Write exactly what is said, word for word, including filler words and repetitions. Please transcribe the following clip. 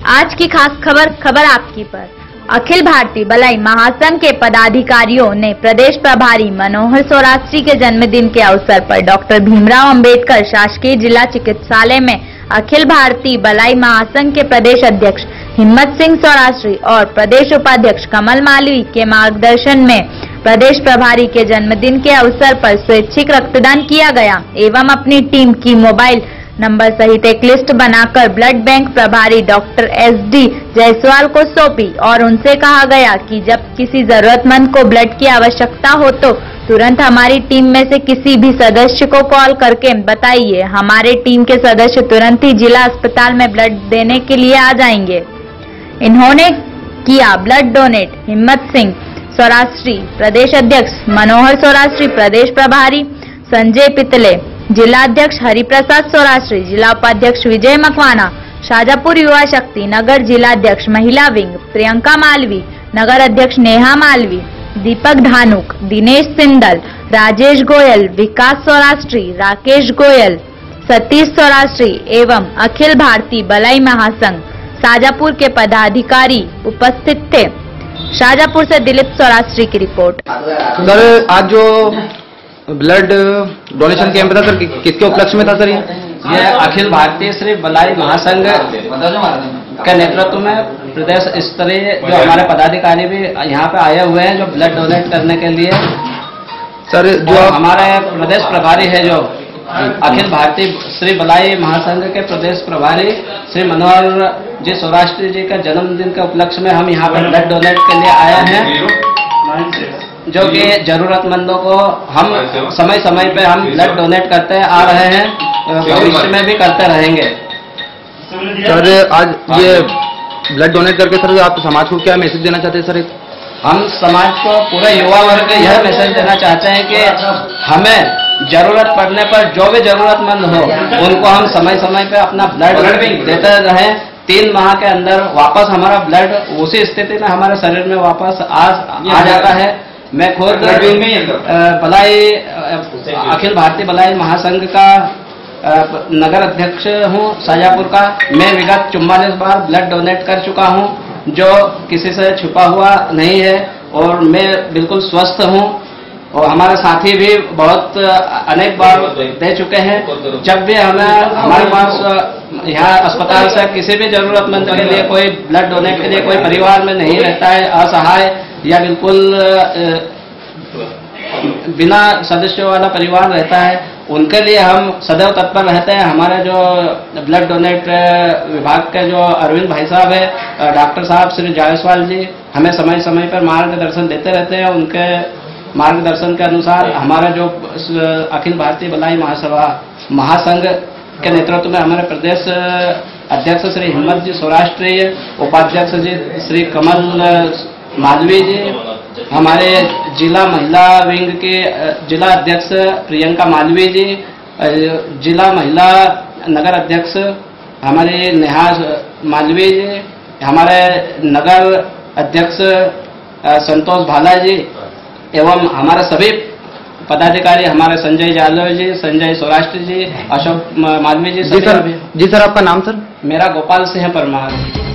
आज की खास खबर खबर आपकी पर अखिल भारतीय बलाई महासंघ के पदाधिकारियों ने प्रदेश प्रभारी मनोहर सौराष्ट्री के जन्मदिन के अवसर पर डॉक्टर भीमराव अंबेडकर शासकीय जिला चिकित्सालय में अखिल भारतीय बलाई महासंघ के प्रदेश अध्यक्ष हिम्मत सिंह सौराष्ट्री और प्रदेश उपाध्यक्ष कमल मालवी के मार्गदर्शन में प्रदेश प्रभारी के जन्मदिन के अवसर पर स्वैच्छिक रक्तदान किया गया एवं अपनी टीम की मोबाइल नंबर सहित एक लिस्ट बनाकर ब्लड बैंक प्रभारी डॉक्टर एस डी जायसवाल को सौंपी और उनसे कहा गया कि जब किसी जरूरतमंद को ब्लड की आवश्यकता हो तो तुरंत हमारी टीम में से किसी भी सदस्य को कॉल करके बताइए। हमारे टीम के सदस्य तुरंत ही जिला अस्पताल में ब्लड देने के लिए आ जाएंगे। इन्होंने किया ब्लड डोनेट हिम्मत सिंह सौराष्ट्री प्रदेश अध्यक्ष, मनोहर सौराष्ट्री प्रदेश प्रभारी, संजय पितले जिला अध्यक्ष, हरिप्रसाद सौराष्ट्री जिला उपाध्यक्ष, विजय मकवाना शाजापुर युवा शक्ति नगर जिला अध्यक्ष महिला विंग, प्रियंका मालवी नगर अध्यक्ष, नेहा मालवी, दीपक धानुक, दिनेश सिंदल, राजेश गोयल, विकास सौराष्ट्री, राकेश गोयल, सतीश सौराष्ट्री एवं अखिल भारतीय बलाई महासंघ शाजापुर के पदाधिकारी उपस्थित थे। शाजापुर से दिलीप सौराष्ट्री की रिपोर्ट। सर, आज जो ब्लड डोनेशन कैंप था सर, किसके उपलक्ष्य में था सर? ये अखिल भारतीय श्री बलाई महासंघ के नेतृत्व में प्रदेश स्तरीय जो हमारे पदाधिकारी भी यहाँ पे आए हुए हैं जो ब्लड डोनेट करने के लिए। सर, जो हमारे प्रदेश प्रभारी है जो अखिल भारतीय श्री बलाई महासंघ के प्रदेश प्रभारी श्री मनोहर जी सौराष्ट्री जी के जन्मदिन के उपलक्ष्य में हम यहाँ पर ब्लड डोनेट के लिए आए हैं, जो कि जरूरतमंदों को हम समय समय पे हम ब्लड डोनेट करते आ रहे हैं, भविष्य में भी करते रहेंगे। सर, आज ये ब्लड डोनेट करके सर आप समाज को क्या मैसेज देना चाहते हैं सर? हम समाज को, पूरे युवा वर्ग को यह मैसेज देना चाहते हैं कि हमें जरूरत पड़ने पर जो भी जरूरतमंद हो उनको हम समय समय पे अपना ब्लड देते रहें। तीन माह के अंदर वापस हमारा ब्लड उसी स्थिति में हमारे शरीर में वापस आ, आ जाता है। मैं खुद बलाई अखिल भारतीय बलाई महासंघ का नगर अध्यक्ष हूँ शाजापुर का। मैं विगत चौवालीस बार ब्लड डोनेट कर चुका हूँ, जो किसी से छुपा हुआ नहीं है और मैं बिल्कुल स्वस्थ हूँ और हमारे साथी भी बहुत अनेक बार दे चुके हैं। जब भी हमें हमारे पास यहाँ अस्पताल से किसी भी जरूरतमंद के लिए कोई ब्लड डोनेट के लिए कोई परिवार में नहीं रहता है, असहाय या बिल्कुल बिना सदस्यों वाला परिवार रहता है, उनके लिए हम सदैव तत्पर रहते हैं। हमारे जो ब्लड डोनेट विभाग के जो अरविंद भाई साहब है, डॉक्टर साहब श्री जायसवाल जी हमें समय समय पर मार्गदर्शन देते रहते हैं। उनके मार्गदर्शन के अनुसार हमारा जो अखिल भारतीय बलाई महासभा महासंघ के नेतृत्व में हमारे प्रदेश अध्यक्ष श्री हिम्मत जी सौराष्ट्री, उपाध्यक्ष जी श्री कमल मालवी जी, हमारे जिला महिला विंग के जिला अध्यक्ष प्रियंका मालवी जी, जिला महिला नगर अध्यक्ष हमारे नेहा मालवी जी, हमारे नगर अध्यक्ष संतोष भाला जी एवं हमारे सभी पदाधिकारी, हमारे संजय यादव जी, संजय सौराष्ट्री जी, अशोक मालवी जी। जी सर, जी सर, आपका नाम सर? मेरा गोपाल सिंह परमार।